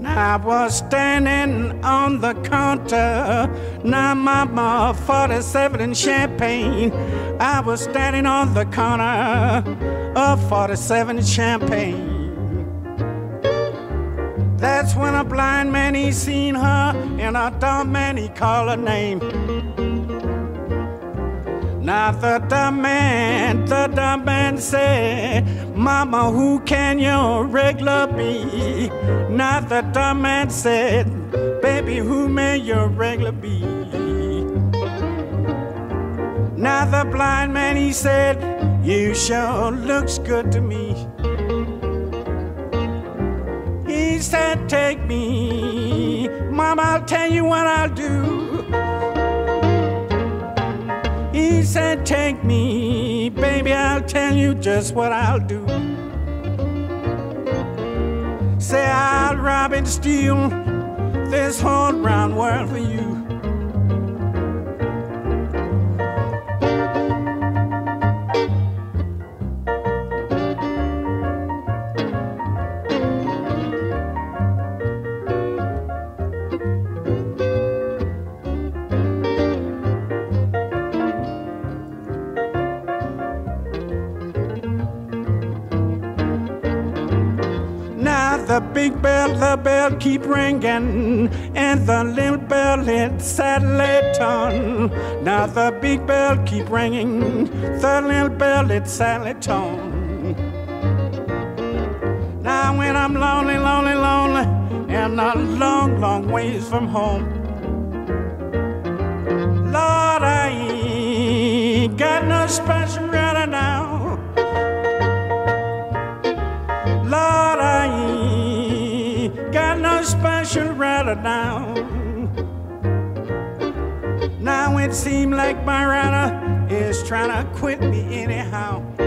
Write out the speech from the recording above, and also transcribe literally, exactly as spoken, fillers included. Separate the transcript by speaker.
Speaker 1: I was standing on the counter, now mama forty-seven in Champagne. I was standing on the corner of forty-seven in Champagne. That's when a blind man, he seen her, and a dumb man, he called her name. Now the dumb man, the dumb man said, Mama, who can your regular be? Now the dumb man said, baby, who may your regular be? Now the blind man, he said, you sure looks good to me. He said, take me, Mama, I'll tell you what I'll do. He said, take me, baby, I'll tell you just what I'll do. Say I'll rob and steal this whole round world for you. The big bell, the bell keep ringing, and the little bell it sadly tone. Now the big bell keep ringing, the little bell it sadly tone. Now when I'm lonely, lonely, lonely, and a long, long ways from home, Lord, I ain't got no special right now. Lord, I ain't got no special rider now. Now it seems like my rider is trying to quit me anyhow.